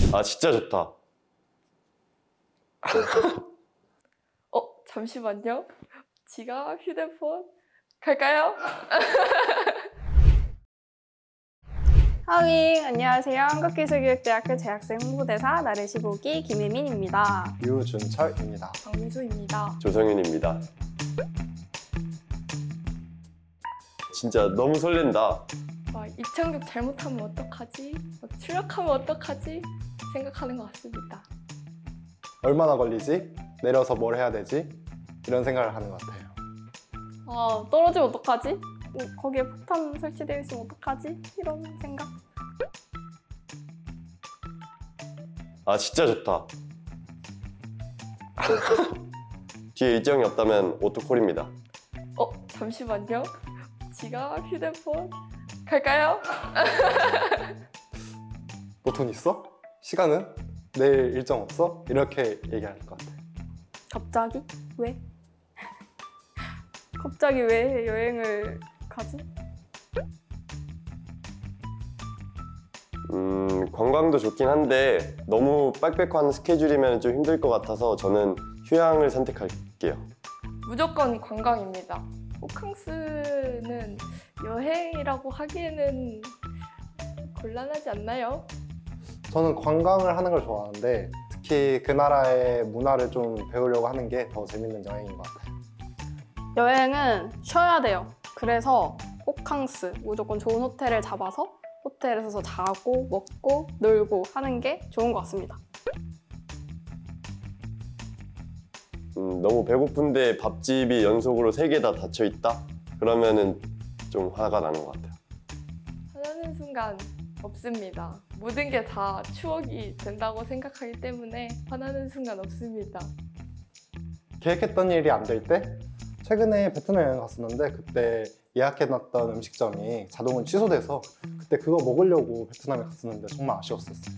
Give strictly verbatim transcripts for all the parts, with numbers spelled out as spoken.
아, 진짜 좋다. 어, 잠시만요. 지갑, 휴대폰 갈까요? 하위, 안녕하세요. 한국기술교육대학교 재학생 홍보대사 나래 십오 기 김혜민입니다. 유준철입니다. 박미수입니다. 조성윤입니다. 진짜 너무 설렌다. 막 입창극 잘못하면 어떡하지? 막 출력하면 어떡하지? 생각하는 것 같습니다. 얼마나 걸리지? 내려서 뭘 해야 되지? 이런 생각을 하는 것 같아요. 아, 떨어지면 어떡하지? 어, 거기에 폭탄 설치되어 있으면 어떡하지? 이런 생각. 아, 진짜 좋다. 뒤에 일정이 없다면 오토콜입니다. 어, 잠시만요. 지갑, 휴대폰 갈까요? 뭐 돈 있어? 시간은? 내일 일정 없어? 이렇게 얘기할 것 같아요. 갑자기? 왜? 갑자기 왜 여행을 가지? 음, 관광도 좋긴 한데 너무 빽빽한 스케줄이면 좀 힘들 것 같아서 저는 휴양을 선택할게요. 무조건 관광입니다. 호캉스는 여행이라고 하기에는 곤란하지 않나요? 저는 관광을 하는 걸 좋아하는데 특히 그 나라의 문화를 좀 배우려고 하는 게 더 재밌는 여행인 것 같아요. 여행은 쉬어야 돼요. 그래서 호캉스, 무조건 좋은 호텔을 잡아서 호텔에서 자고 먹고 놀고 하는 게 좋은 것 같습니다. 음, 너무 배고픈데 밥집이 연속으로 세 개 다 닫혀 있다? 그러면은 좀 화가 나는 것 같아요. 화나는 순간 없습니다. 모든 게 다 추억이 된다고 생각하기 때문에 화나는 순간 없습니다. 계획했던 일이 안 될 때? 최근에 베트남 여행 갔었는데 그때 예약해놨던 음식점이 자동으로 취소돼서 그때 그거 먹으려고 베트남에 갔었는데 정말 아쉬웠었어요.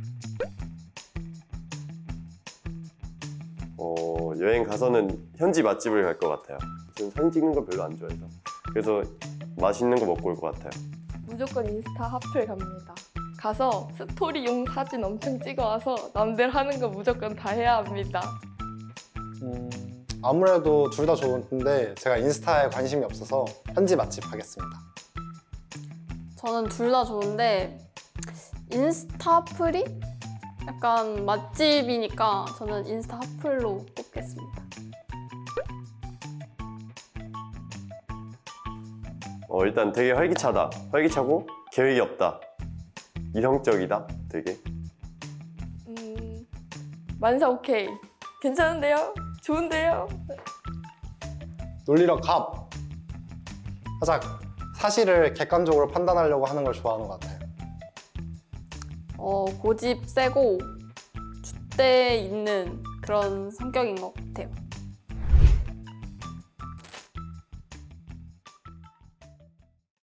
어, 여행 가서는 현지 맛집을 갈 것 같아요. 저는 사진 찍는 거 별로 안 좋아해서. 그래서 맛있는 거 먹고 올 것 같아요. 무조건 인스타 핫플 갑니다. 가서 스토리용 사진 엄청 찍어와서 남들 하는 거 무조건 다 해야 합니다. 음, 아무래도 둘 다 좋은데 제가 인스타에 관심이 없어서 현지 맛집 하겠습니다. 저는 둘 다 좋은데 인스타 핫플이 약간 맛집이니까 저는 인스타 핫플로 꼽겠습니다. 어, 일단 되게 활기차다. 활기차고 계획이 없다. 이성적이다. 되게. 음, 만사 오케이. 괜찮은데요? 좋은데요? 놀리러 갑! 살짝 사실을 객관적으로 판단하려고 하는 걸 좋아하는 것 같아요. 어, 고집 세고 줏대 있는 그런 성격인 것 같아요.